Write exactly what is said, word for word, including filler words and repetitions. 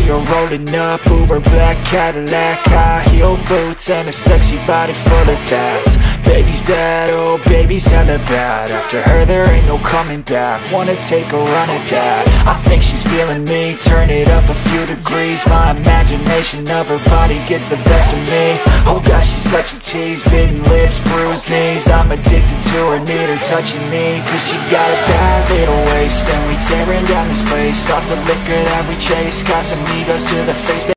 her rolling up, Uber black Cadillac, high heel boots and a sexy body full of tats. Baby's bad, oh baby's hella bad. After her there ain't no coming back. Wanna take a run at that. I think she's feeling me, turn it up a few degrees. My imagination of her body gets the best of me. Oh gosh, she's such a tease, bitten lips, bruised knees. I'm addicted to her, need her touching me, cause she got a bad little waist. And we tearing down this place off the liquor that we chase. Got some egos to the face.